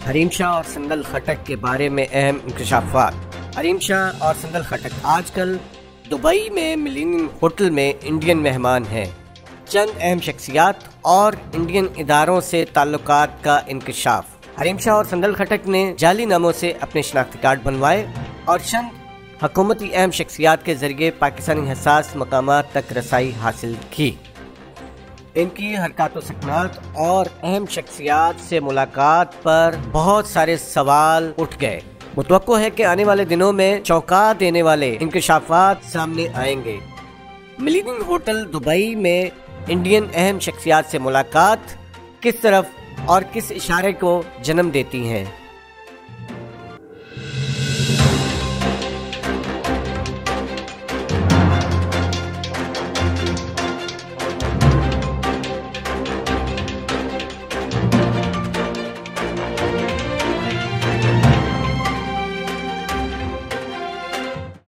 हारेम शाह और सैंडल खटक के बारे में अहम इंकशाफात। हारेम शाह और सैंडल खटक आजकल दुबई में मिलेनियम होटल में इंडियन मेहमान हैं। चंद अहम शख्सियात और इंडियन इदारों से ताल्लुकात का इंकशाफ। हारेम शाह और सैंडल खटक ने जाली नामों से अपने शनाख्ती कार्ड बनवाए और चंद हुकूमती अहम शख्सियात के जरिए पाकिस्तानी हसास मकामात तक रसाई हासिल की। इनकी हरकत व सकनात और अहम शख्सियात से मुलाकात पर बहुत सारे सवाल उठ गए। मुतवक्को है कि आने वाले दिनों में चौंका देने वाले इंकशाफात सामने आएंगे। मिलेनियम होटल दुबई में इंडियन अहम शख्सियात से मुलाकात किस तरफ और किस इशारे को जन्म देती हैं।